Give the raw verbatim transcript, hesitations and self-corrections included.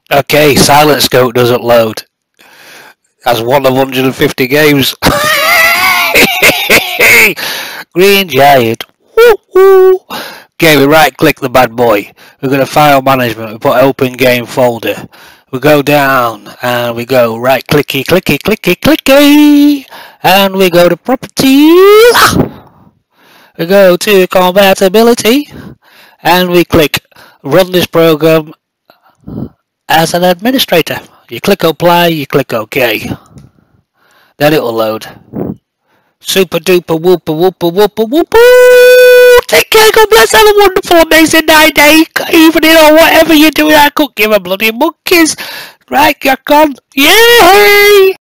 Okay, Silent Scope doesn't load. That's one of one hundred fifty games. Green Giant. Woo-hoo. Okay, we right click the bad boy. We go to file management. We put open game folder. We go down and we go right clicky clicky clicky clicky. And we go to properties. We go to compatibility. And we click run this program as an administrator. You click apply, you click OK. Then it will load. Super duper whooper whooper whooper whooper. Take care, God bless, have a wonderful, amazing night, day, evening, or whatever you're doing. I could give a bloody monkeys. Right, you're gone. Yay!